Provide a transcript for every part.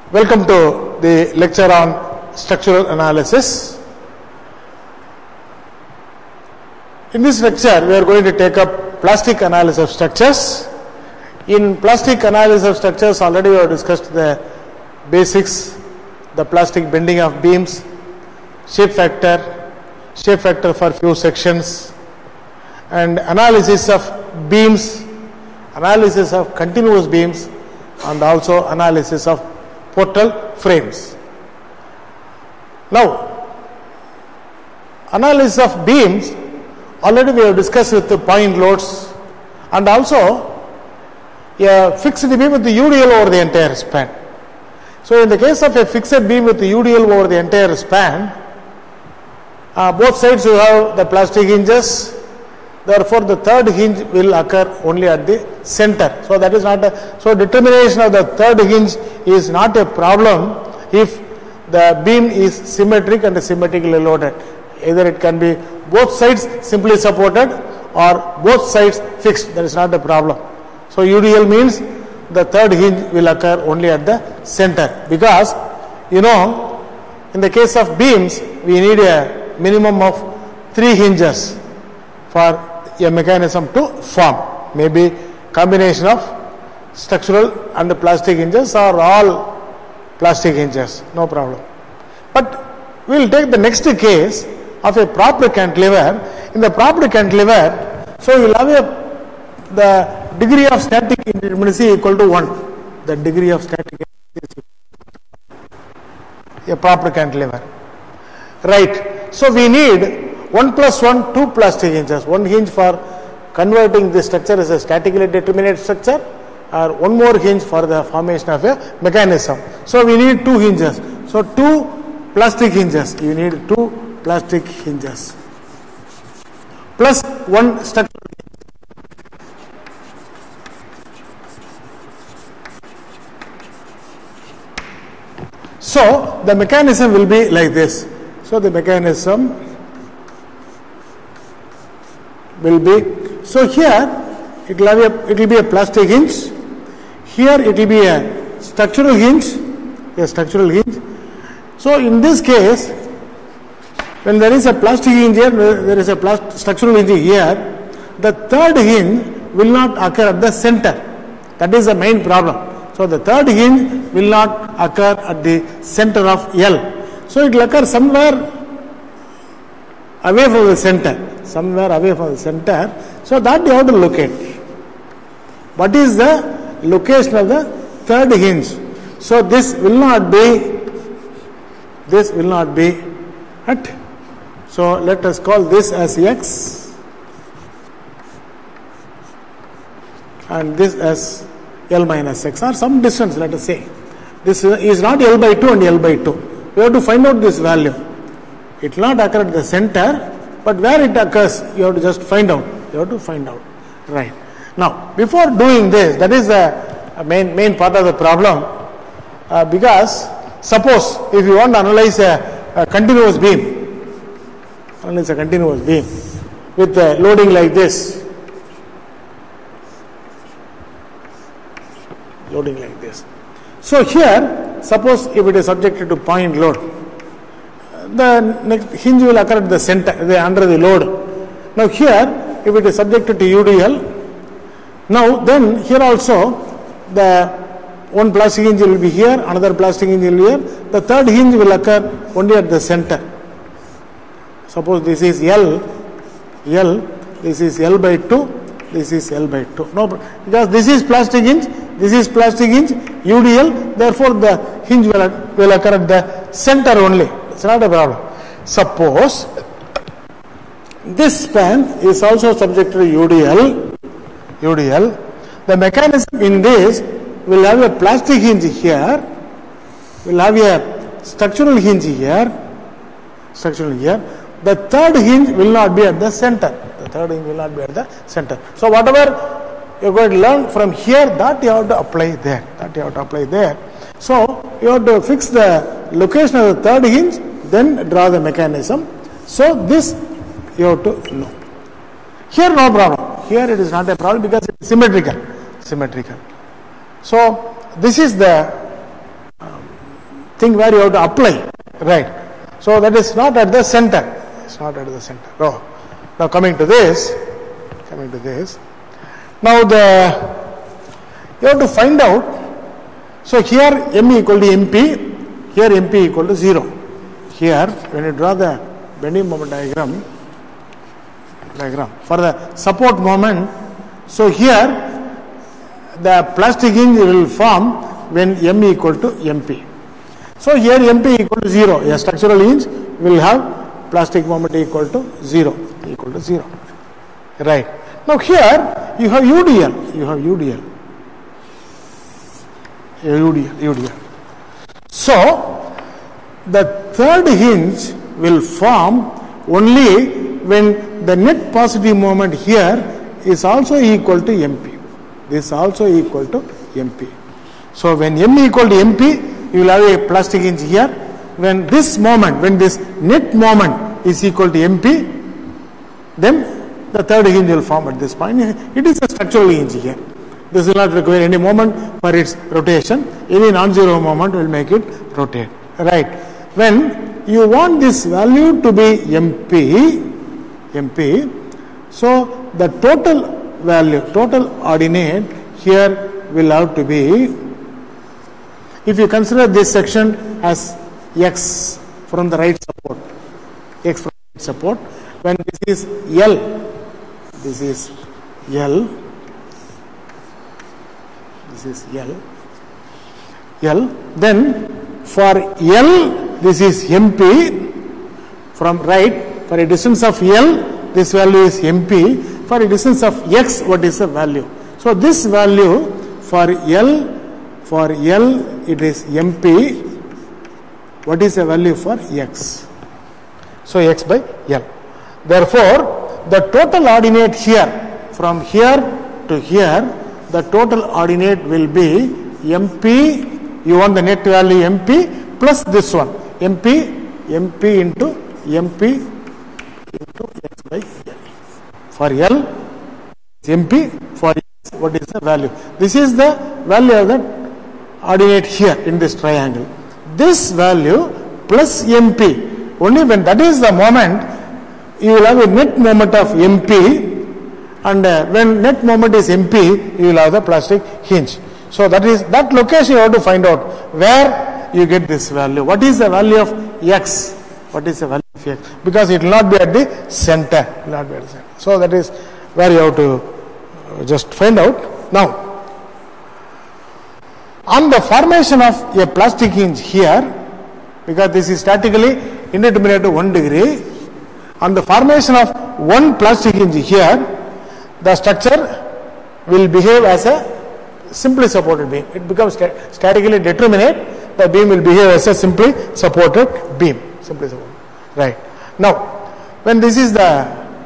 Welcome to the lecture on structural analysis. In this lecture, we are going to take up plastic analysis of structures. In plastic analysis of structures, already we have discussed the basics, the plastic bending of beams, shape factor for few sections, and analysis of beams, analysis of continuous beams, and also analysis of portal frames. Now, analysis of beams, already we have discussed with the point loads, and also a fixed beam with the UDL over the entire span. So, in the case of a fixed beam with the UDL over the entire span, both sides you have the plastic hinges. Therefore, the third hinge will occur only at the center. So, that is not a, so determination of the third hinge is not a problem if the beam is symmetric and symmetrically loaded. Either it can be both sides simply supported or both sides fixed. That is not a problem. So, UDL means the third hinge will occur only at the center, because you know in the case of beams we need a minimum of 3 hinges for a mechanism to form. Maybe combination of structural and plastic hinges or all plastic hinges, no problem. But we will take the next case of a proper cantilever. In the proper cantilever, so you will have the degree of static indeterminacy equal to 1. The degree of static indeterminacy a proper cantilever. Right. So we need 1 plus 1, 2 plastic hinges. 1 hinge for converting this structure as a statically determinate structure, or 1 more hinge for the formation of a mechanism. So we need 2 hinges. So 2 plastic hinges. You need 2 plastic hinges plus 1 structural hinge. So the mechanism will be like this. So the mechanism will be, so here it will be a plastic hinge, here it will be a structural hinge, So in this case, when there is a plastic hinge here, there is a structural hinge here, the third hinge will not occur at the center. That is the main problem. So the third hinge will not occur at the center of L. So it will occur somewhere away from the center. So that you have to locate. What is the location of the third hinge? So this will not be at, so let us call this as X and this as L minus X, or some distance, let us say. This is not L by 2 and L by 2. We have to find out this value. It will not occur at the center, but where it occurs, you have to just find out. Right. Now, before doing this, that is the main part of the problem, because suppose if you want to analyze a continuous beam, with loading like this, So here, suppose if it is subjected to point load, the next hinge will occur at the center, under the load. Now here, if it is subjected to UDL, now then here also the one plastic hinge will be here, another plastic hinge will be here, the third hinge will occur only at the center. Suppose this is L, this is L by 2, this is L by 2. No, because this is plastic hinge, UDL, therefore the hinge will occur at the center only. It's not a problem. Suppose this span is also subject to UDL, the mechanism in this will have a plastic hinge here, will have a structural hinge here, the third hinge will not be at the center. So whatever you are going to learn from here, that you have to apply there. So you have to fix the location of the third hinge, then draw the mechanism. So this you have to know. Here no problem. Here it is not a problem because it is symmetrical. So this is the thing where you have to apply, right? So that is not at the center. It's not at the center. Oh. Now coming to this. Now you have to find out. So here M equal to MP. Here MP equal to 0. Here when you draw the bending moment diagram for the support moment. So here the plastic hinge will form when M equal to MP. So here MP equal to 0. A structural hinge will have plastic moment equal to 0. Right. Now here you have UDL. So the third hinge will form only when the net positive moment here is also equal to MP. This is also equal to MP. So when M equal to MP, you will have a plastic hinge here. When this net moment is equal to MP, then the third hinge will form at this point. It is a structural hinge here. This will not require any moment for its rotation. Any non-zero moment will make it rotate. Right. When you want this value to be MP, so the total value, total ordinate here will have to be, if you consider this section as X from the right support, when this is L, then for L this is MP from right. For a distance of L, this value is MP. For a distance of X, what is the value? So this value for L it is MP. What is the value for X? So X by L. Therefore, the total ordinate here, from here to here, the total ordinate will be MP. You want the net value MP plus this one, MP into X by L. For L, MP. For X, what is the value? This is the value of the ordinate here in this triangle. This value plus MP, only when that is the moment, you will have a net moment of MP, and when net moment is MP, you will have the plastic hinge. So that is that location you have to find out where you get this value. What is the value of X? Because it will not be at the center. So that is where you have to just find out. Now, on the formation of a plastic hinge here, because this is statically indeterminate to 1 degree, on the formation of one plastic hinge here, the structure will behave as a simply supported beam. It becomes statically determinate. The beam will behave as a simply supported beam. Right. Now, when this is the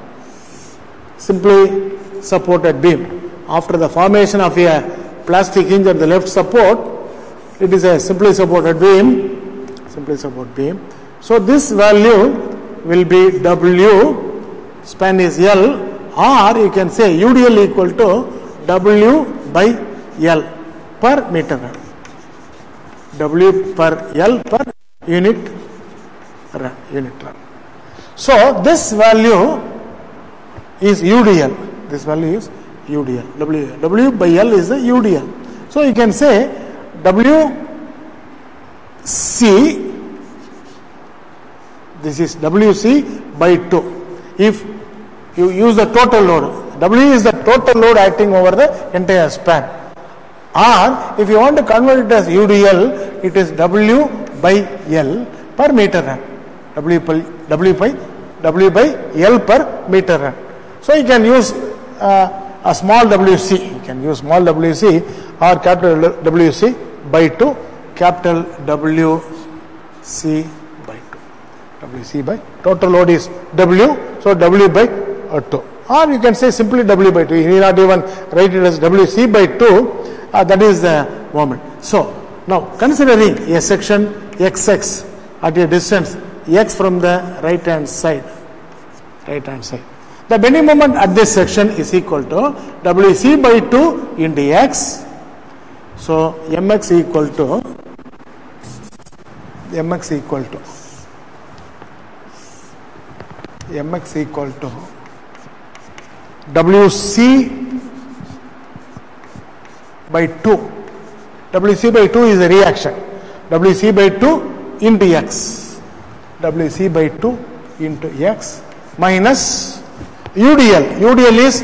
simply supported beam, after the formation of a plastic hinge at the left support, it is a simply supported beam. So this value will be W, span is L, or you can say UDL equal to W by L per meter run. W per L per unit run. So this value is UDL. W by L is the UDL. So you can say WC, this is WC by 2. If you use the total load, W is the total load acting over the entire span. Or if you want to convert it as UDL, it is W by L per meter run. W by L per meter run. So you can use a small WC. You can use small WC or capital WC by 2, capital WC by 2. WC by total load is W, so W by 2. Or you can say simply W by 2. You need not even write it as WC by 2. That is the moment. So now considering a section XX at a distance X from the right hand side, the bending moment at this section is equal to WC by 2 into X. So Mx equal to mx equal to WC by 2. WC by 2 is a reaction. WC by 2 into x. WC by 2 into x minus UDL. UDL is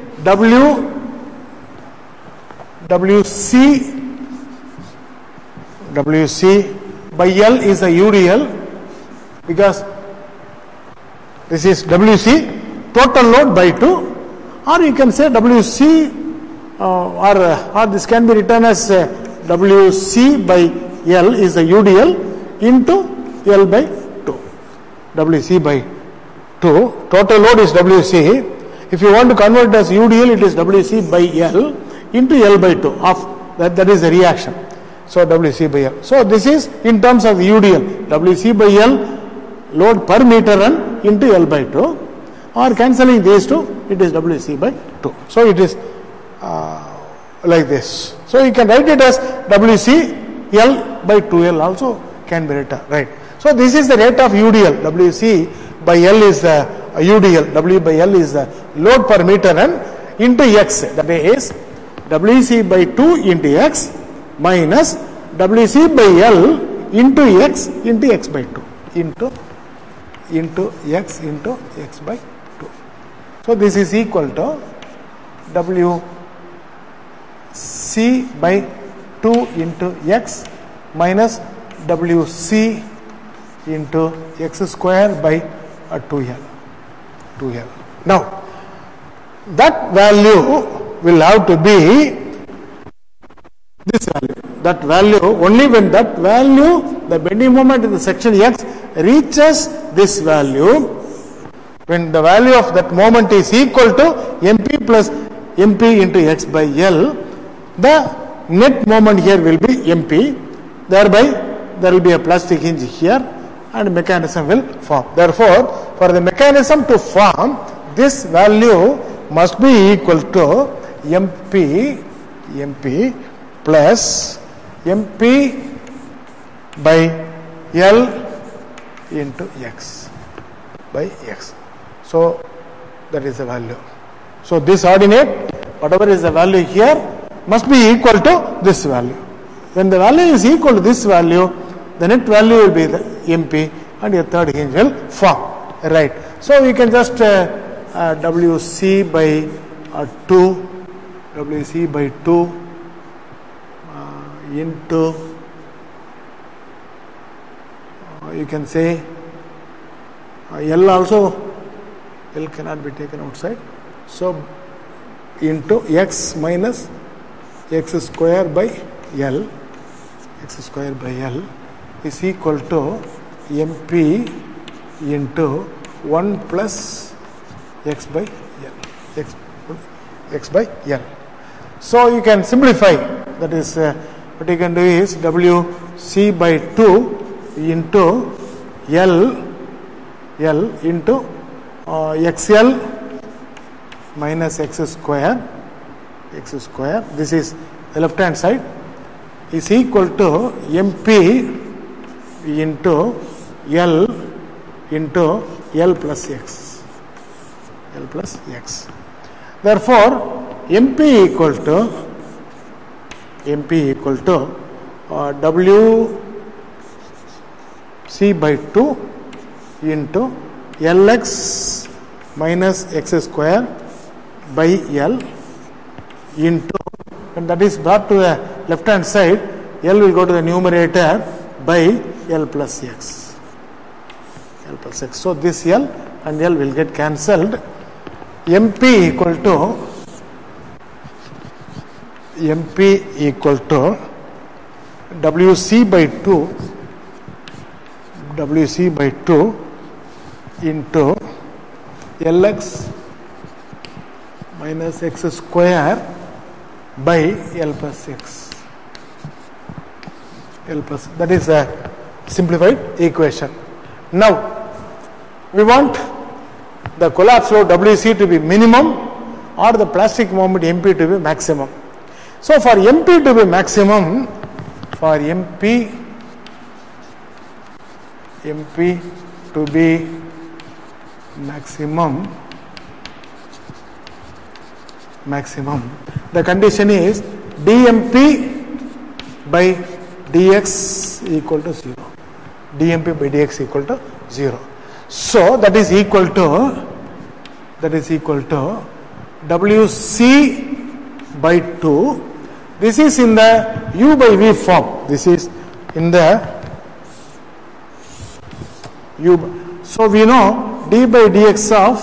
WC by L is a UDL, because this is WC total load by 2, or you can say WC or this can be written as WC by L is a UDL into L by 2. WC by 2, total load is WC. If you want to convert it as UDL, it is WC by L into L by 2. Of that is a reaction. So WC by L. So this is in terms of UDL. WC by L, load per meter run into L by 2. Or cancelling these two, it is WC by 2. So it is like this. So you can write it as WC L by 2L also can be written, right? So this is the rate of UDL. WC by L is the UDL. W by L is the load per meter run into X. That is WC by 2 into X minus WC by L into X by 2 into X by 2. So this is equal to WC by 2 into X minus WC into X square by 2L. Now that value will have to be this value. That value, only when that value, the bending moment in the section X reaches this value, when the value of that moment is equal to MP plus MP into X by L, the net moment here will be MP. Thereby, there will be a plastic hinge here and mechanism will form. Therefore, for the mechanism to form, this value must be equal to MP plus MP by L into X by X. So that is the value. So this ordinate, whatever is the value here, must be equal to this value. When the value is equal to this value, the net value will be the MP and a third hinge will form. Right. So we can just WC by 2 into you can say L also, L cannot be taken outside. So into X minus X square by L is equal to MP into 1 plus X by L. X by L. So you can simplify. That is what you can do is WC by 2 into L into XL minus X square. This is the left hand side is equal to MP into L into L plus X. Therefore, MP equal to WC by 2 into LX minus X square by L into, and that is brought to the left hand side, L will go to the numerator by L plus X. So this L and L will get cancelled. MP equal to WC by 2 into LX minus X square by L plus X. That is a simplified equation. Now we want the collapse load WC to be minimum or the plastic moment MP to be maximum. So for MP to be maximum, MP to be maximum, the condition is dmp by dx equal to 0. dmp by dx equal to 0. So that is equal to wc by 2. This is in the u by v form. This is in the u. So we know d by dx of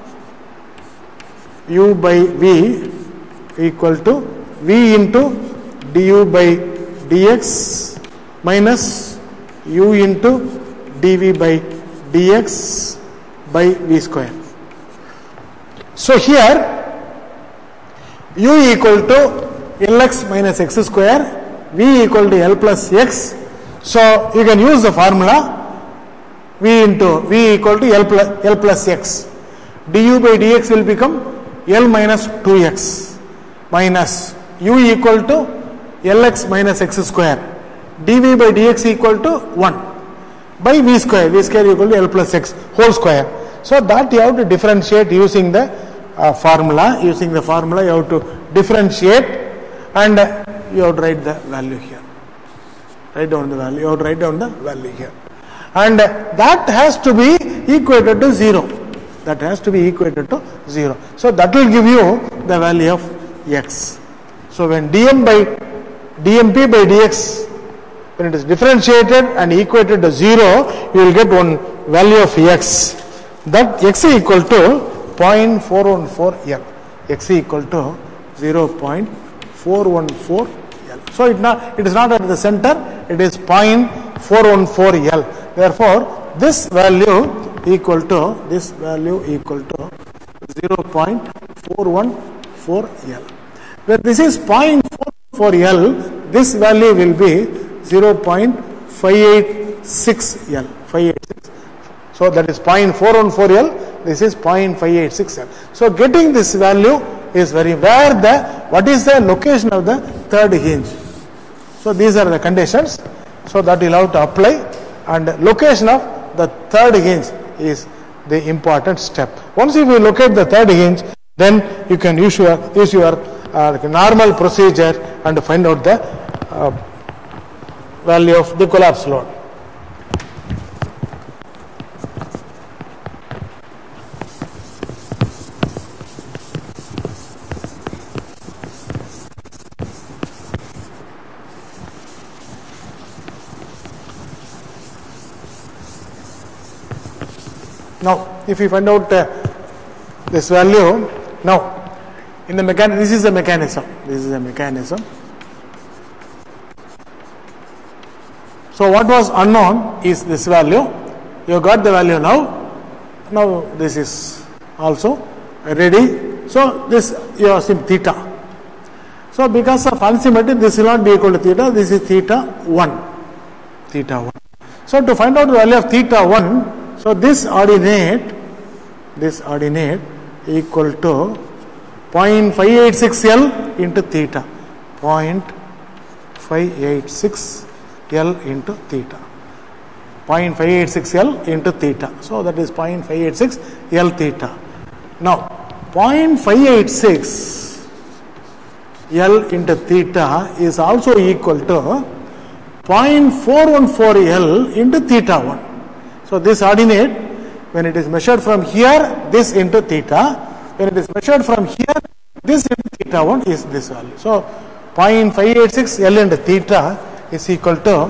u by v equal to v into du by dx minus u into dv by dx by v square. So here u equal to Lx minus x square, v equal to L plus x. So you can use the formula v equal to L plus x. Du by dx will become L minus 2x minus u equal to Lx minus x square. dv by dx equal to 1 by v square equal to L plus x whole square. So that you have to differentiate using the formula. Using the formula you have to differentiate and you have to write the value here. Write down the value. You have to write down the value here. And that has to be equated to 0. That has to be equated to 0. So that will give you the value of x. So when dmp by dx, when it is differentiated and equated to 0, you will get one value of x. That x is equal to 0.414 L. X is equal to 0.414 L. So it is not at the center, it is 0.414 L. Therefore, this value equal to 0.414 L. Where this is 0.44 L, this value will be 0.586 L. 586. So that is 0.414 L. This is 0.586 L. So getting this value is what is the location of the third hinge. So these are the conditions. So that you will have to apply, and location of the third hinge is the important step. Once if you locate the third hinge, then you can use your normal procedure and find out the value of the collapse load. Now, if you find out this value, now in the mechanism, this is the mechanism. So what was unknown is this value. You got the value now. Now this is also ready. So this you have seen theta. So because of unsymmetry, this will not be equal to theta. This is theta 1. So to find out the value of theta 1, so this ordinate equal to 0.586 L into theta. 0.586 L into theta. 0.586 L into theta. So that is 0.586 L theta. Now 0.586 L into theta is also equal to 0.414 L into theta 1. So this ordinate, when it is measured from here, this into theta. When it is measured from here, this into theta 1 is this value. So 0.586 L into theta is equal to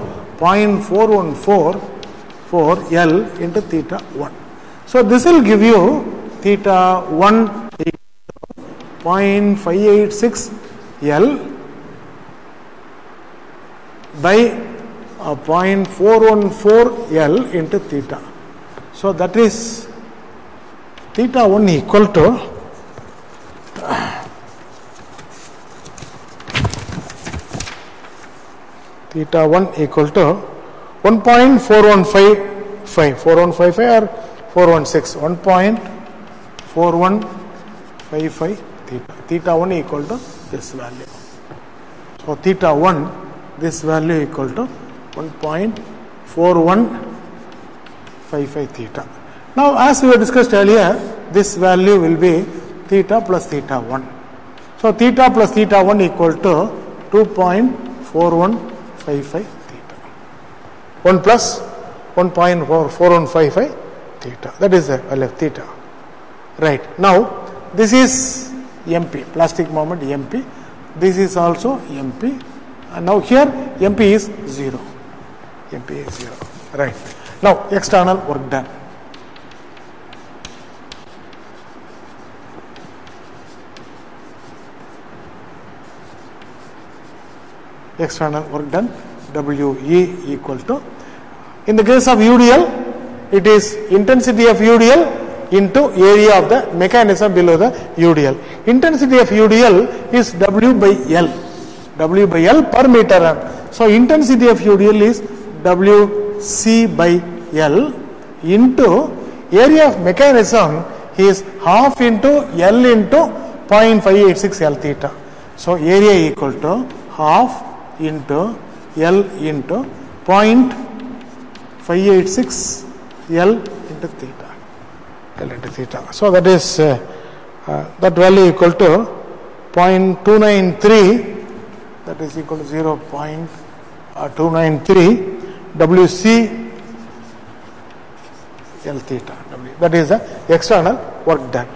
0.414 L into theta 1. So this will give you theta 1 equal to 0.586 L by 0.414 L into theta. So that is theta 1 equal to theta 1 equal to 1.4155 or 416, 1.4155 theta. Theta 1 equal to this value. So theta 1, this value equal to 1.4155 theta. Now, as we discussed earlier, this value will be theta plus theta 1. So, theta plus theta 1 equal to 2.4155 theta. 1 plus 1.4155 theta. That is the value of theta. Right. Now, this is MP, plastic moment MP. This is also MP. And now here MP is 0. MP is 0. Right. Now, external work done. External work done, WE equal to, in the case of UDL, it is intensity of UDL into area of the mechanism below the UDL. Intensity of UDL is W by L. W by L per meter run. So, intensity of UDL is WC by L into area of mechanism is half into L into 0.586 L theta. So, area equal to half into L into 0.586 L into theta. L into theta. So, that is that value equal to 0.293, that is equal to 0.293 WC L theta. That is the external work done.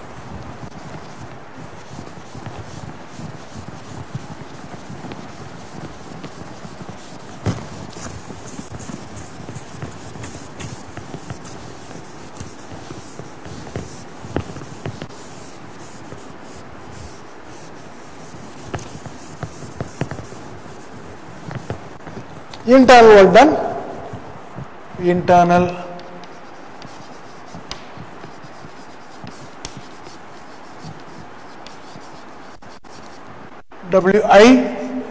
Internal work done, internal WI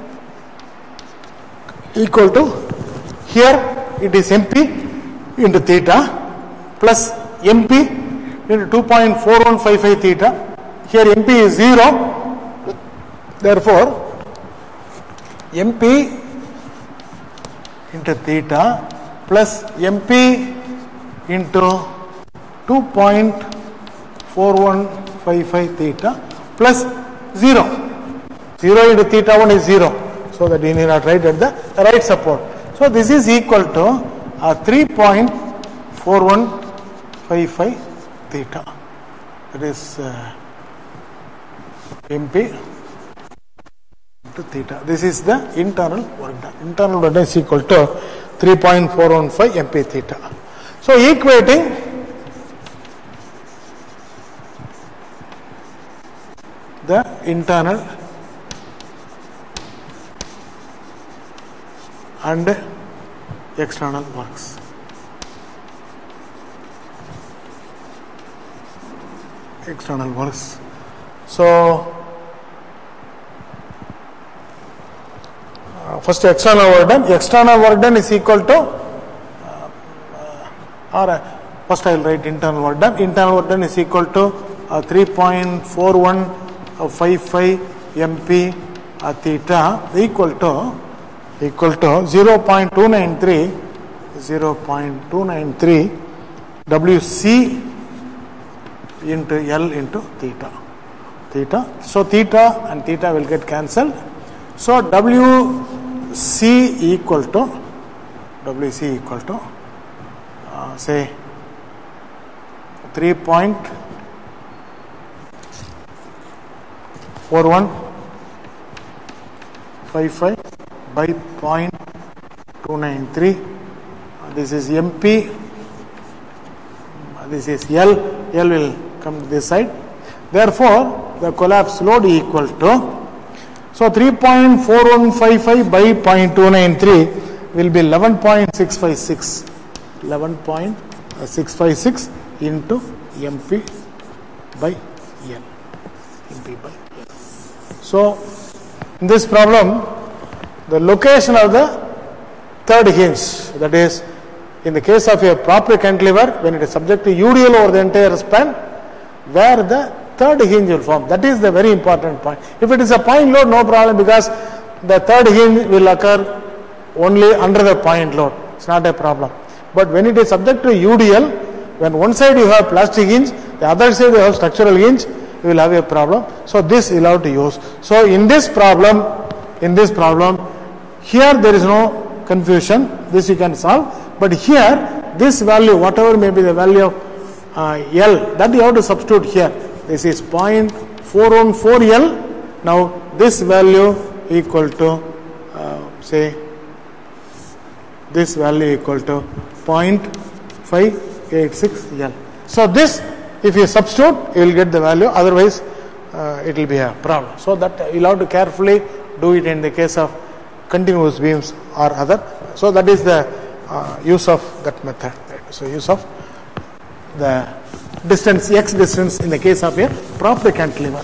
equal to, here it is MP into theta plus MP into 2.4155 theta. Here MP is 0, therefore MP into theta plus MP into 2.4155 theta plus 0. 0 into theta 1 is 0. So, that you need not write at the right support. So, this is equal to 3.4155 theta. That is MP to theta. This is the internal work done. Internal work done is equal to 3.415 MP theta. So, equating the internal and external works. External works. So, first external work done. External work done is equal to first I will write internal work done. Internal work done is equal to 3.4155 MP theta equal to 0.293 WC into L into theta. So, theta and theta will get cancelled. So, WC equal to say 3.4155 by 0.293. This is MP, this is L will come to this side. Therefore, the collapse load equal to, so 3.4155 by 0.293 will be 11.656 into MP by L. So, in this problem, the location of the third hinge, that is, in the case of a proper cantilever, when it is subject to UDL over the entire span, where the third hinge will form. That is the very important point. If it is a point load, no problem, because the third hinge will occur only under the point load. It's not a problem. But when it is subject to UDL, when one side you have plastic hinge, the other side you have structural hinge, you will have a problem. So this you will have to use. So in this problem, here there is no confusion. This you can solve. But here, this value, whatever may be the value of L, that you have to substitute here. This is 0.414 L. Now this value equal to say this value equal to 0.586 L. So this, if you substitute, you will get the value. Otherwise, it will be a problem. So that you will have to carefully do it in the case of continuous beams or other. So that is the use of that method. So use of the distance, x distance in the case of a propped cantilever.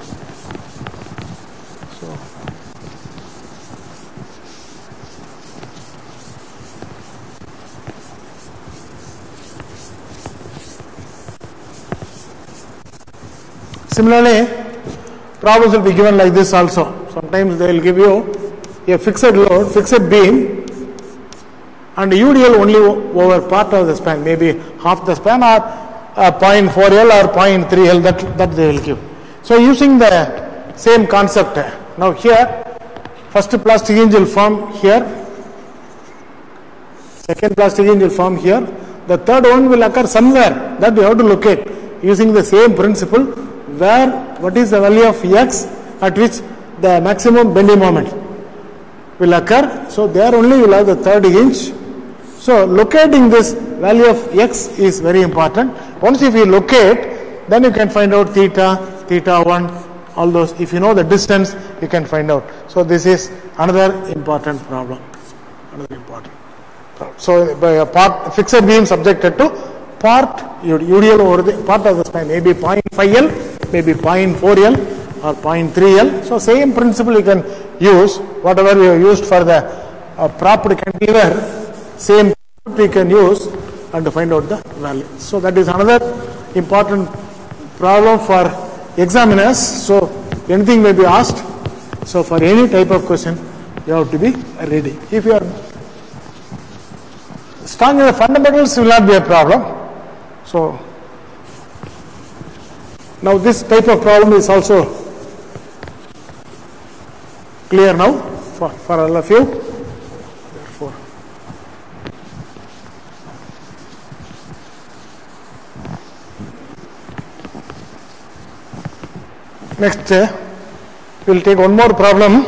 Similarly, problems will be given like this also. Sometimes they will give you a fixed load, fixed beam, and UDL only over part of the span, maybe half the span or 0.4 L or 0.3 L, that they will give. So using the same concept, now here, first plastic hinge will form here, second plastic hinge will form here, the third one will occur somewhere, that you have to locate using the same principle, where what is the value of x at which the maximum bending moment will occur. So there only you will have the third hinge. So locating this value of x is very important. Once if you locate, then you can find out theta, theta 1, all those. If you know the distance, you can find out. So this is another important problem. So by a part fixed beam subjected to part UDL over the part of the span, maybe 0.5 L, maybe 0.4 L or 0.3 L. So same principle you can use, whatever you used for the propped cantilever, same you can use and to find out the value. So that is another important problem for examiners. So anything may be asked. So for any type of question, you have to be ready. If you are strong in the fundamentals, will not be a problem. So now this type of problem is also clear now for all of you. Therefore, next we will take one more problem.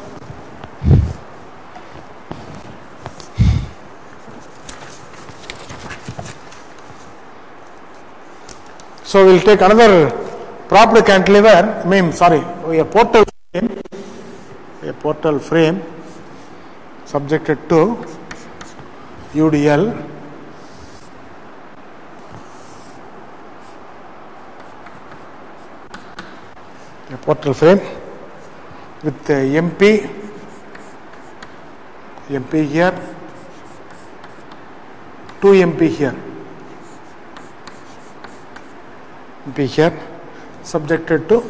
So we will take another propped cantilever, a portal frame subjected to UDL, a portal frame with MP here, 2 MP here, MP here, subjected to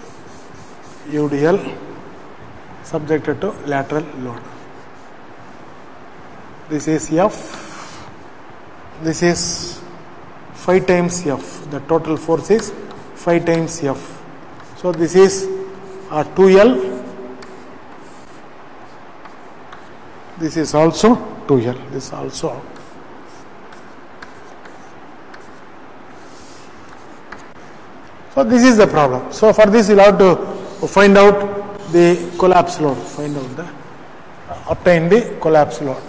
UDL, subjected to lateral load. This is F, this is 5 times F, the total force is 5 times F. So this is 2L, this is also 2L, this also. So this is the problem. So for this you will have to find out the collapse load, obtain the collapse load.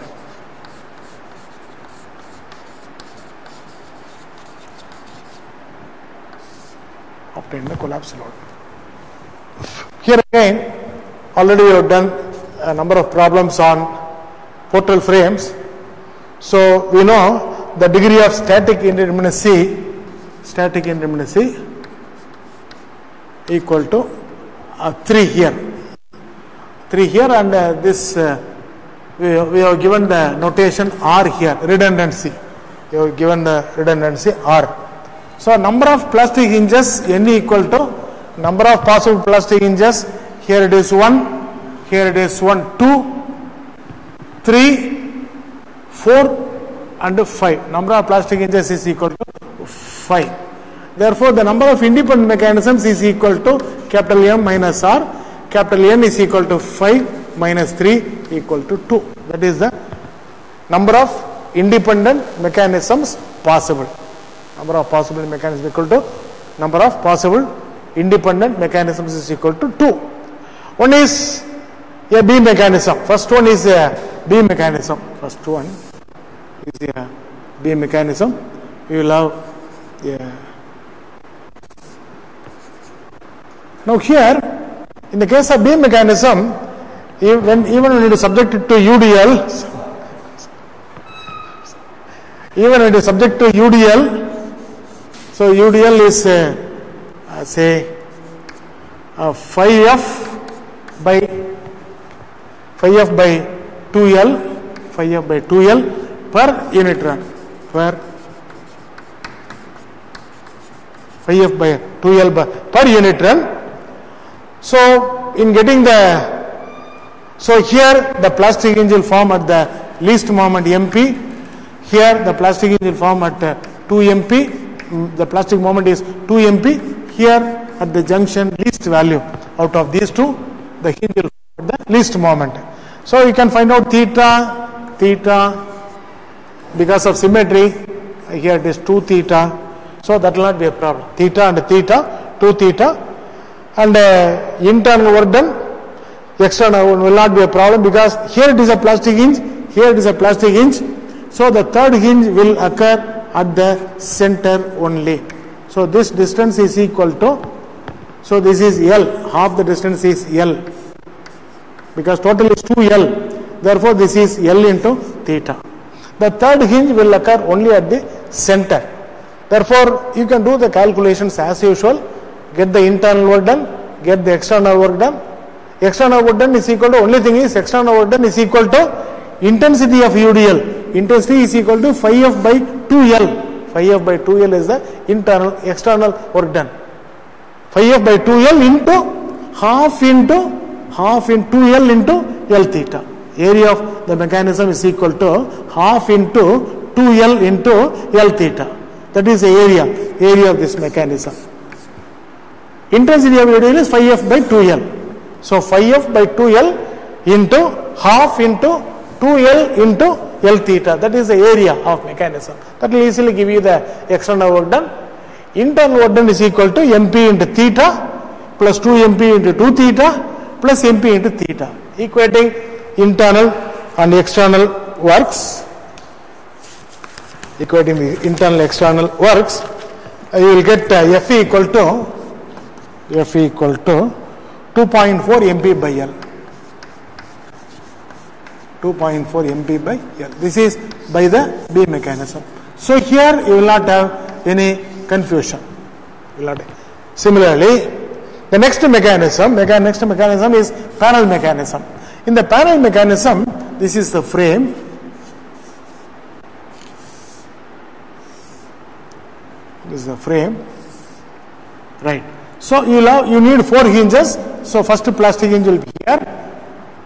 Obtain the collapse load. Here again, already we have done a number of problems on portal frames. So we know the degree of static indeterminacy equal to 3 here, and this we have given the notation R here, redundancy. We have given the redundancy R. So number of plastic hinges N equal to number of possible plastic hinges. Here it is 1, here it is 1, 2, 3, 4 and 5. Number of plastic hinges is equal to 5. Therefore, the number of independent mechanisms is equal to capital M minus R. Capital N is equal to 5 minus 3 equal to 2. That is the number of independent mechanisms possible. Number of possible mechanisms equal to number of possible independent mechanisms is equal to 2. One is a beam mechanism. First one is a beam mechanism. First one is a beam mechanism. We will have now here, in the case of beam mechanism, even when it is subjected to UDL, so UDL is say 5F by 2L per unit run, per 5F by 2L per unit run. So in getting here the plastic hinge will form at the least moment MP. Here the plastic hinge will form at 2 MP. The plastic moment is 2 MP. Here at the junction least value out of these two, the hinge will form at the least moment. So you can find out theta because of symmetry. Here it is 2 theta. So that will not be a problem. Theta and theta, 2 theta. And internal work done, external one will not be a problem because here it is a plastic hinge, here it is a plastic hinge. So the third hinge will occur at the center only. So this distance is equal to, so this is L, half the distance is L because total is 2L. Therefore this is L into theta. The third hinge will occur only at the center. Therefore you can do the calculations as usual. Get the internal work done, get the external work done. External work done is equal to, only thing is external work done is equal to intensity of UDL. Intensity is equal to 5F by 2L. 5F by 2L is the external work done. 5F by 2L into half in 2L into L theta. Area of the mechanism is equal to half into 2L into L theta. That is the area of this mechanism. Intensity of UDL is 5F by 2L. So 5F by 2L into half into 2L into L theta. That is the area of mechanism. That will easily give you the external work done. Internal work done is equal to MP into theta plus 2MP into 2 theta plus MP into theta. Equating internal and external works. Equating the internal external works. You will get F equal to 2.4 MP by L. 2.4 MP by L. This is by the beam mechanism. So here you will not have any confusion. Similarly, the next mechanism is panel mechanism. In the panel mechanism, this is the frame. This is the frame. Right. So you need 4 hinges. So first plastic hinge will be here.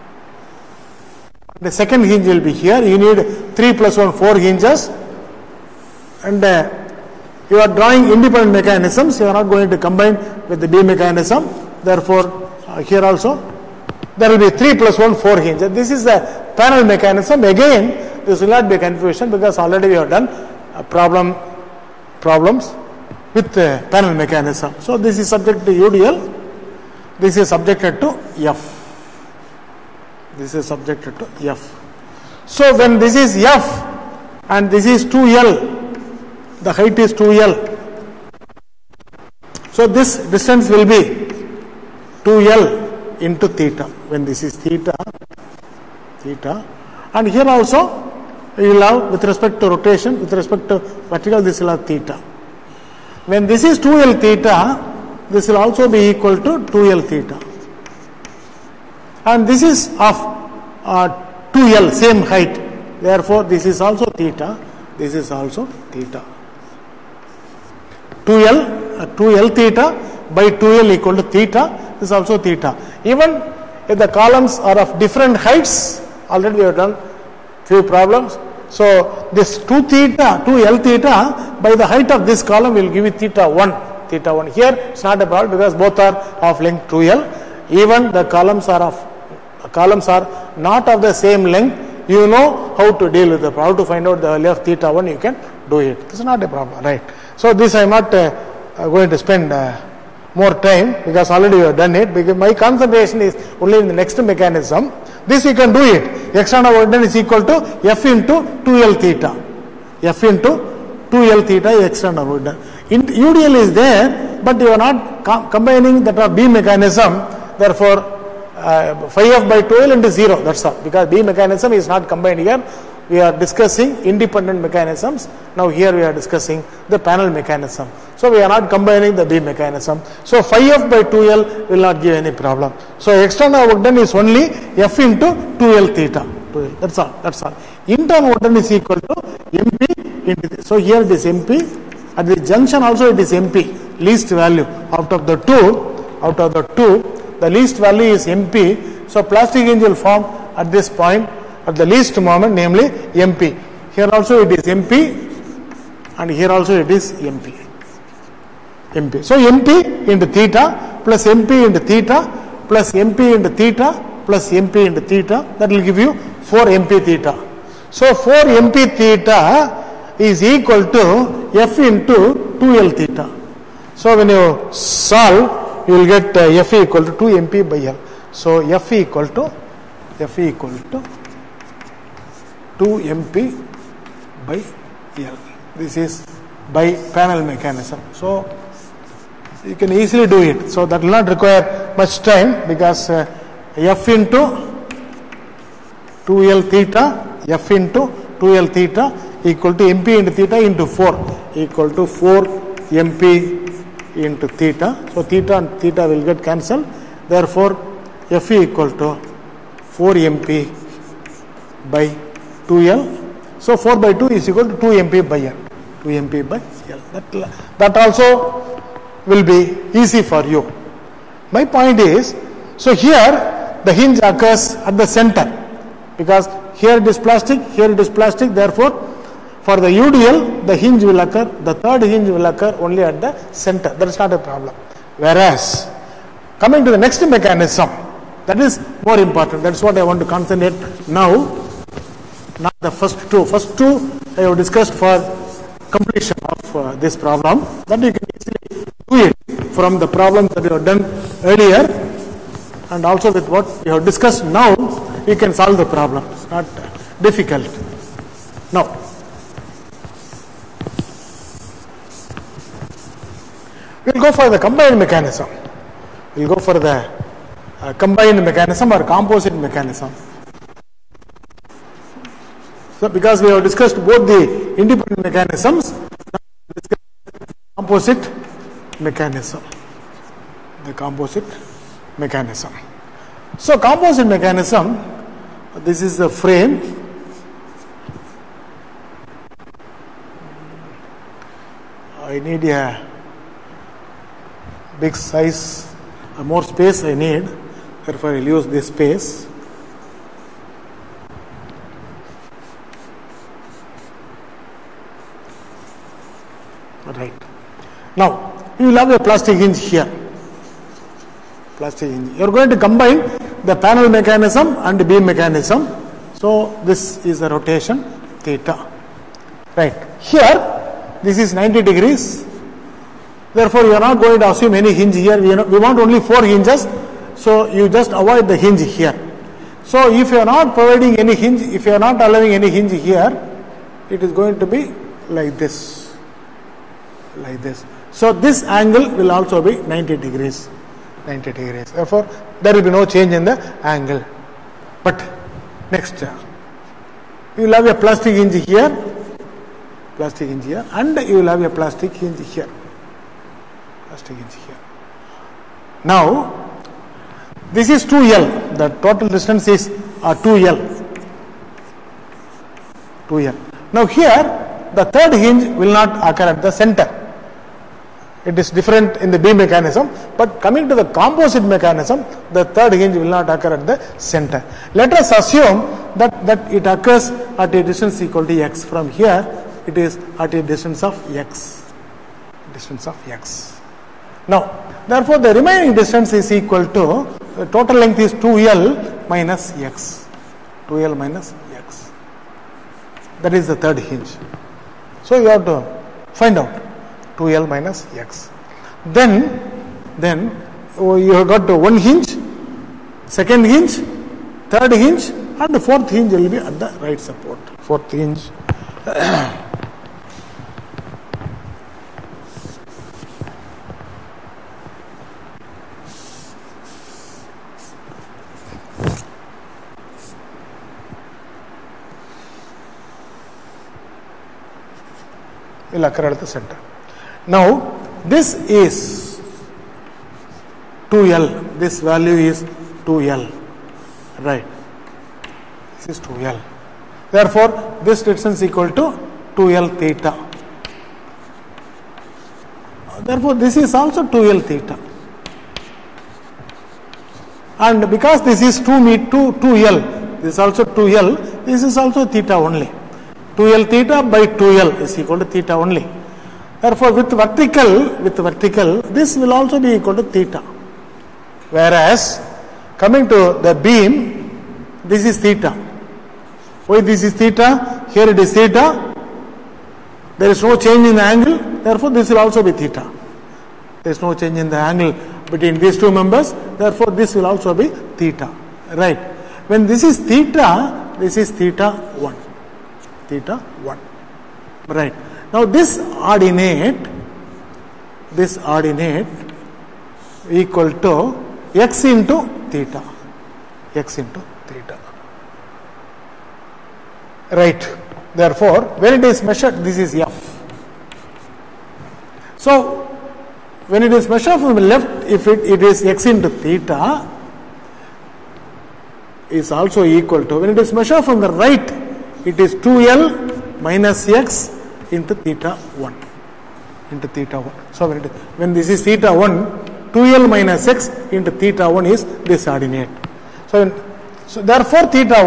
The second hinge will be here. You need 3 plus 1, 4 hinges. And you are drawing independent mechanisms. You are not going to combine with the beam mechanism. Therefore, here also there will be 3 plus 1, 4 hinges. This is the panel mechanism. Again, this will not be a confusion because already we have done problems with the panel mechanism. So this is subject to UDL. This is subjected to F. This is subjected to F. So when this is F and this is 2L, the height is 2L. So this distance will be 2L into theta. When this is theta, and here also you will have, with respect to rotation, with respect to vertical, this will have theta. When this is 2L theta, this will also be equal to 2L theta. And this is of 2L, same height. Therefore, this is also theta. This is also theta. 2L theta by 2L equal to theta. This is also theta. Even if the columns are of different heights, already we have done few problems. So this 2 theta, 2L theta, by the height of this column will give you theta 1. Theta 1. Here it's not a problem because both are of length 2L. Even the columns are not of the same length. You know how to deal with the problem, how to find out the value of theta 1, you can do it. It's not a problem, right? So this I am not going to spend more time because already you have done it, because my concentration is only in the next mechanism. This you can do it. External work done is equal to F into 2L theta. F into 2L theta is external work done. UDL is there, but you are not combining that of B mechanism. Therefore, phi f by 2L into 0, that's all, because B mechanism is not combined here. We are discussing independent mechanisms. Now here we are discussing the panel mechanism. So we are not combining the B mechanism. So phi f by 2L will not give any problem. So external work done is only F into 2L theta. 2L. That's all. That's all. Internal work done is equal to MP into this. So here it is MP. At the junction also it is MP. Least value out of the two. The least value is MP. So plastic hinge will form at this point at the least moment, namely MP. Here also it is MP and here also it is MP. So MP into theta plus MP into theta plus MP into theta plus MP into theta, that will give you 4 MP theta. So 4 MP theta is equal to F into 2L theta. So when you solve, you will get F equal to 2 MP by L. So F equal to 2 MP by L. This is by panel mechanism. So you can easily do it. So that will not require much time because F into 2L theta, F into 2L theta equal to MP into theta into 4 equal to 4 MP into theta. So theta and theta will get cancelled. Therefore, F equal to 4 MP by 2L. So 4 by 2 is equal to 2 MP by L. 2 MP by L. That also will be easy for you. My point is, so here the hinge occurs at the center because here it is plastic, here it is plastic. Therefore, for the UDL, the hinge will occur, the third hinge will occur only at the center. That is not a problem. Whereas, coming to the next mechanism, that is more important. That is what I want to concentrate now. Not the first two. First two I have discussed for completion of this problem. That you can easily do it from the problem that you have done earlier, and also with what we have discussed now, you can solve the problem. It's not difficult. Now, we will go for the combined mechanism. We will go for the combined mechanism or composite mechanism. So, because we have discussed both the independent mechanisms, now we discuss the composite mechanism. The composite mechanism. So, composite mechanism, this is the frame. I need a big size, more space I need, therefore I will use this space. Right. Now, you will have a plastic hinge here. Plastic hinge. You are going to combine the panel mechanism and the beam mechanism. So, this is the rotation theta. Right. Here, this is 90 degrees. Therefore, you are not going to assume any hinge here. We want only 4 hinges. So, you just avoid the hinge here. So, if you are not providing any hinge, if you are not allowing any hinge here, it is going to be like this. Like this. So, this angle will also be 90 degrees. 90 degrees. Therefore, there will be no change in the angle. But, next, you will have a plastic hinge here, and you will have a plastic hinge here. Now, this is 2L. The total distance is 2L. Now, here, the third hinge will not occur at the center. It is different in the beam mechanism, but coming to the composite mechanism, the third hinge will not occur at the center. Let us assume that it occurs at a distance equal to x. From here, it is at a distance of x. Distance of x. Now, therefore, the remaining distance is equal to, the total length is 2L minus x. 2L minus x. That is the third hinge. So, you have to find out 2L minus x. Then you have got one hinge, second hinge, third hinge, and the fourth hinge will be at the right support. Fourth hinge. Will occur at the center. Now, this is 2L. This value is 2L. Right. This is 2L. Therefore, this distance equal to 2L theta. Therefore, this is also 2L theta. And because this is 2L, this is also 2L, this is also theta only. 2L theta by 2L is equal to theta only. Therefore, with vertical, this will also be equal to theta. Whereas, coming to the beam, this is theta. Why this is theta? Here it is theta. There is no change in the angle. Therefore, this will also be theta. There is no change in the angle between these two members. Therefore, this will also be theta. Right. When this is theta 1. Theta 1. Right. Now, this ordinate equal to x into theta. X into theta. Right. Therefore, when it is measured, this is f. So, when it is measured from the left, if it is x into theta, is also equal to, when it is measured from the right, it is 2L minus x into theta 1. Into theta 1. So, when this is theta 1, 2L minus x into theta 1 is this ordinate. So therefore, theta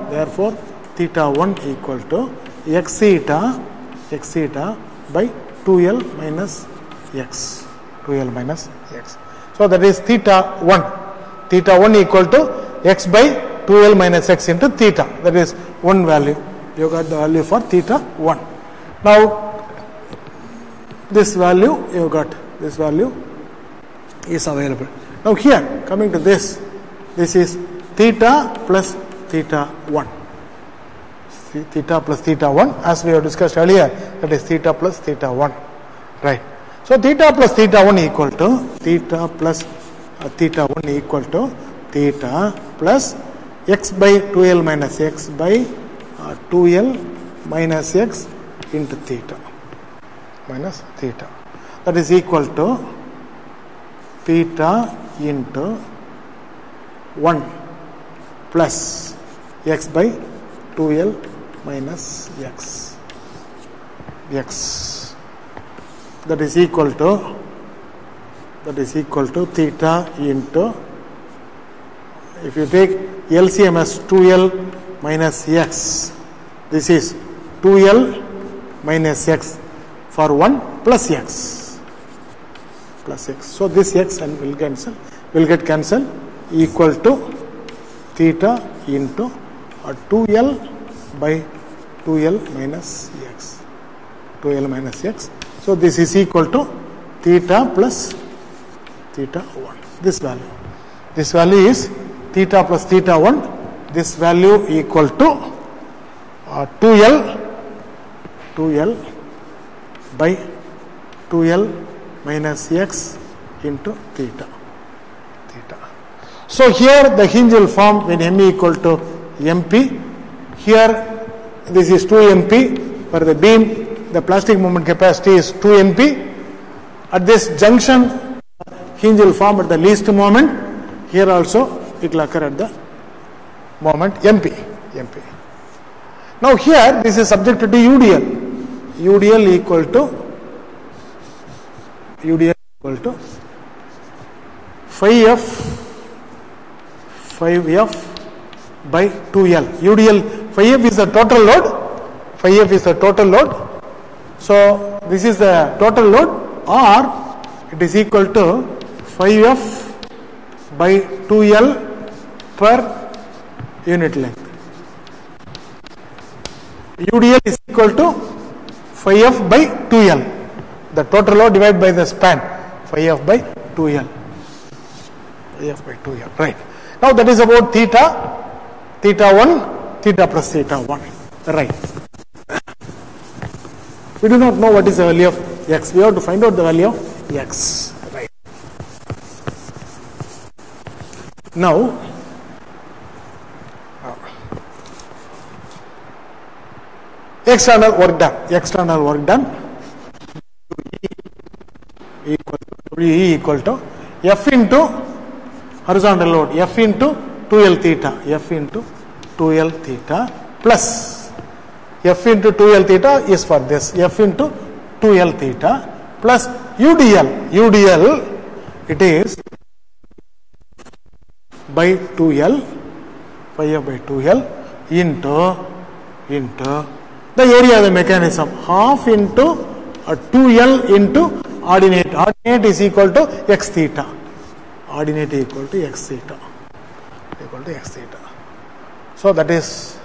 1 equal to x theta by 2L minus x. 2L minus x. So, that is theta 1. Theta 1 equal to x by 2L minus x into theta. That is one value. You got the value for theta 1. Now, this value you got. This value is available. Now, here coming to this is theta plus theta 1. Theta plus theta 1, as we have discussed earlier, that is theta plus theta 1. Right. So, theta plus theta 1 equal to theta plus theta 1 equal to theta plus x by 2L minus x by 2L minus x into theta minus theta. That is equal to theta into 1 plus x by 2L minus x. That is equal to theta into, if you take LCM as 2L minus x, this is 2L minus x for 1 plus x. So, this x and will get cancelled, equal to theta into 2L by 2L minus x. 2L minus x. So, this is equal to theta plus theta 1. This value is theta plus theta 1. This value equal to 2L by 2L minus x into theta. So, here the hinge will form when m equal to mp. Here this is 2 mp for the beam. The plastic moment capacity is 2 mp. At this junction, hinge will form at the least moment. Here also it will occur at the moment mp. Now, here this is subjected to UDL. UDL equal to 5f by 2L. UDL phi f is the total load. Phi f is the total load. So this is the total load, or it is equal to phi f by 2L per unit length. UDL is equal to phi f by 2L. The total load divided by the span. Phi f by 2L. Phi f by 2L. Right. Now that is about theta 1, theta plus theta 1. Right. We do not know what is the value of x. We have to find out the value of x. Right. Now, external work done. External work done. E equal to F into horizontal load. F into 2L theta. F into 2L theta plus F into 2L theta is for this. F into 2L theta plus UDL. UDL, it is by 2L, phi f by 2L into the area of the mechanism, half into 2L into ordinate. Ordinate is equal to x theta. Ordinate equal to x theta. Equal to x theta. So that is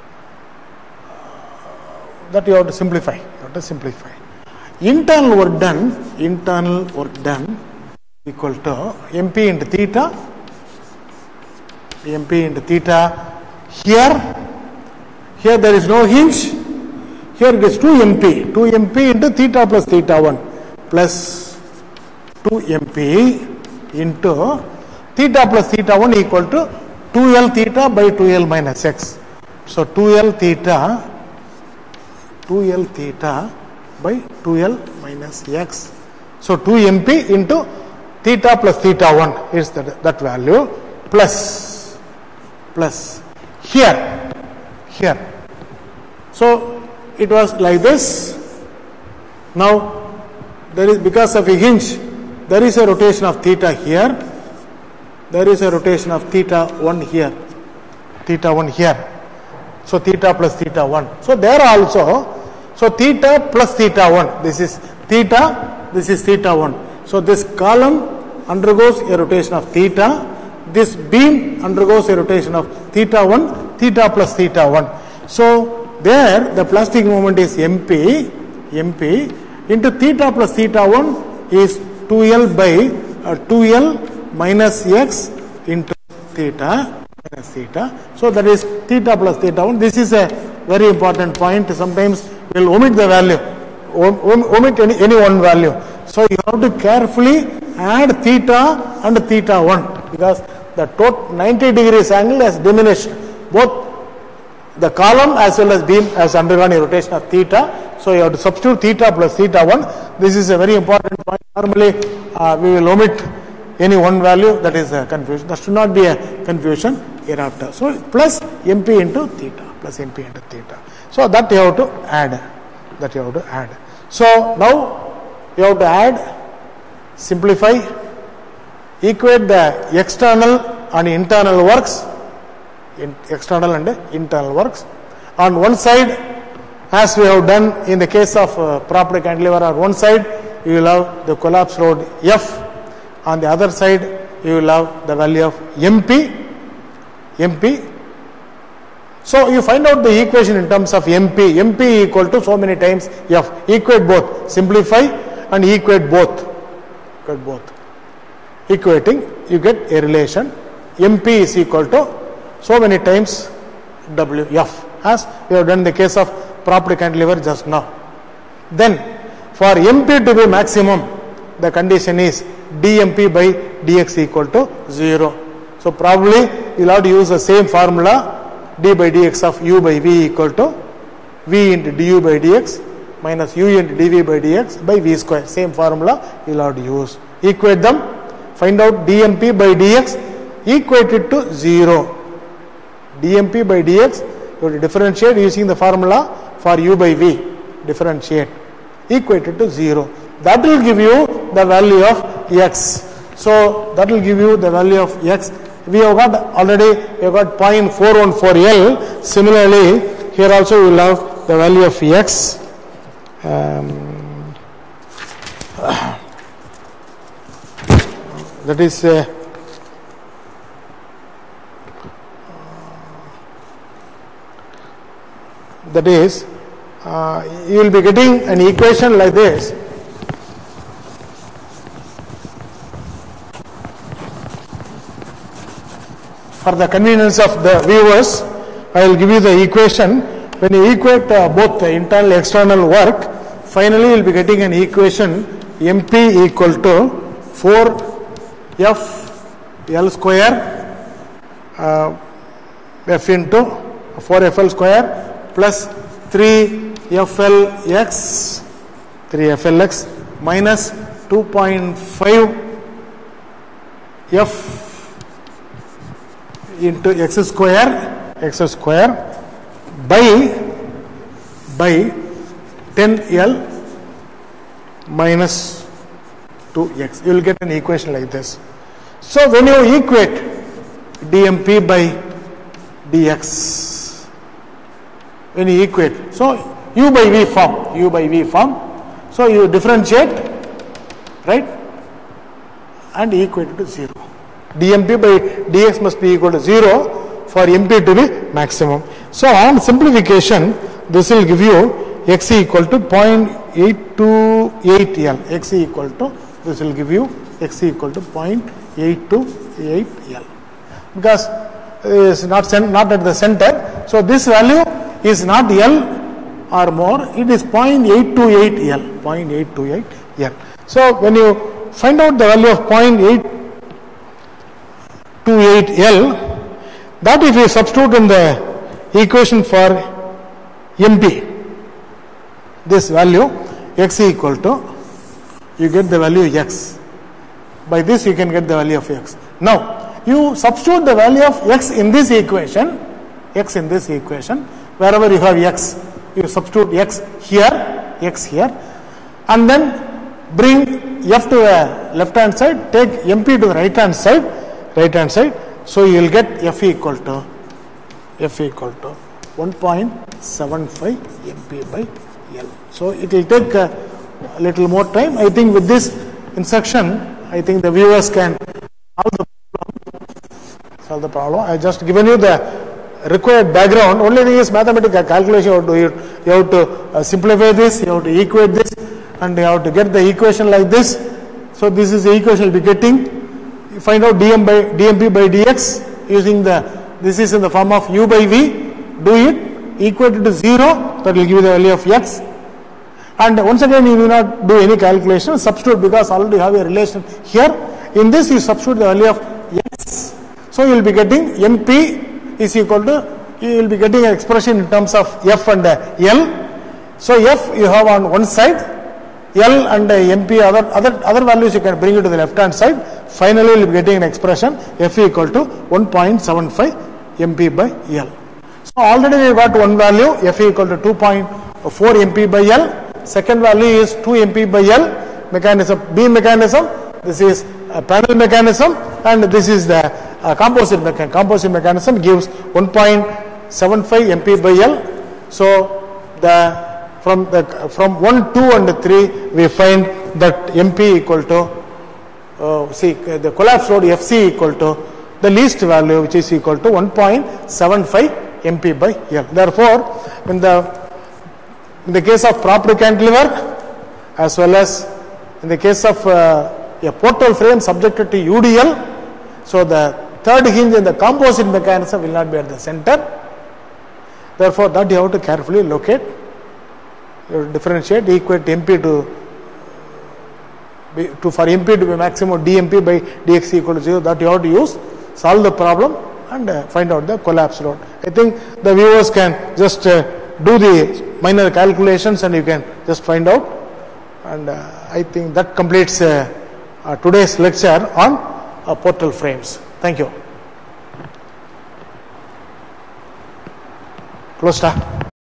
that you have to simplify. You have to simplify. Internal work done equal to MP into theta. MP into theta. Here there is no hinge. Here it is 2MP. 2MP into theta plus theta 1 plus 2MP into theta plus theta 1 equal to 2L theta by 2L minus x. So 2L theta by 2L minus x. So 2MP into theta plus theta 1 is that value plus here. So it was like this. Now there is, because of a hinge, there is a rotation of theta here. There is a rotation of theta 1 here. Theta 1 here. So theta plus theta 1. So there also, so theta plus theta 1. This is theta, this is theta 1. So this column undergoes a rotation of theta. This beam undergoes a rotation of theta 1, theta plus theta 1. So there the plastic moment is MP into theta plus theta 1 is 2L by 2L minus x into theta minus theta. So that is theta plus theta 1. This is a very important point. Sometimes we will omit the value, omit any one value. So you have to carefully add theta and theta 1 because the total 90 degrees angle has diminished. Both the column as well as beam has undergone a rotation of theta. So you have to substitute theta plus theta 1. This is a very important point. Normally we will omit any one value. That is a confusion. That should not be a confusion hereafter. So plus MP into theta. Plus MP into theta. So that you have to add. So now you have to add, simplify, equate the external and internal works. External and internal works. On one side, as we have done in the case of propped cantilever, on one side you will have the collapse load F. On the other side you will have the value of MP. So you find out the equation in terms of MP. MP equal to so many times F. Equate both. Simplify and equate both. Equating, you get a relation. MP is equal to so many times WF, as we have done in the case of propped cantilever just now. Then for MP to be maximum, the condition is dMP by dx equal to 0. So probably you will have to use the same formula, d by dx of u by v equal to v into du by dx minus u into dv by dx by v square. Same formula you will have to use. Equate them, find out dMP by dx, equate it to 0. dMP by dx, you have to differentiate using the formula for u by v. Differentiate. Equate it to 0. That will give you the value of x. So that will give you the value of x We have got already, we have got 0.414L. Similarly, here also we will have the value of X. That is you will be getting an equation like this. For the convenience of the viewers, I will give you the equation. When you equate both the internal and external work, finally you will be getting an equation MP equal to 4FL square F into 4FL square plus 3FLX minus 2.5 F into x square by 10L minus 2x. You will get an equation like this. So when you equate dmp by dx, when you equate, so u by v form, so you differentiate, right, and equate it to 0. dmp by dx must be equal to 0 for mp to be maximum. So on simplification, this will give you x equal to 0.828L. X equal to, this will give you x equal to 0.828L. Because it is not at the center, so this value is not L or more, it is 0.828L. 0.828L. So when you find out the value of 0.828L, that if you substitute in the equation for MP, this value x equal to, you get the value x. By this you can get the value of x. Now you substitute the value of x in this equation, wherever you have x, you substitute x here, and then bring f to the left hand side, take mp to the right hand side, so you will get f equal to 1.75 mp by L. So it will take a little more time. I think with this instruction, I think the viewers can solve the problem. I just given you the required background. Only thing is mathematical calculation. You have to simplify this, you have to equate this, and you have to get the equation like this. So this is the equation you will be getting. You find out dmp by dx using this is in the form of u by v. Do it, equate it to 0, that will give you the value of x. And once again you will not do any calculation, substitute, because already you have a relation here. In this you substitute the value of x. So you will be getting mp is equal to, you will be getting an expression in terms of f and L. So f you have on one side, L and mp other values you can bring it to the left hand side. Finally you will be getting an expression f equal to 1.75 mp by L. So already we got one value f equal to 2.4 mp by L. Second value is 2 mp by L. Mechanism, beam mechanism. This is a panel mechanism, and this is the composite mechanism. Composite mechanism gives 1.75 mp by L. So from 1, 2 and 3 we find that mp equal to the collapse load FC equal to the least value, which is equal to 1.75 mp by L. Therefore, in the case of proper cantilever, as well as in the case of a portal frame subjected to UDL, so the third hinge in the composite mechanism will not be at the center. Therefore, that you have to carefully locate. You have to differentiate, equate mp for mp to be maximum dmp by dx equal to 0. That you have to use, solve the problem, and find out the collapse load. I think the viewers can just do the minor calculations and you can just find out. And I think that completes today's lecture on portal frames. Thank you. Close.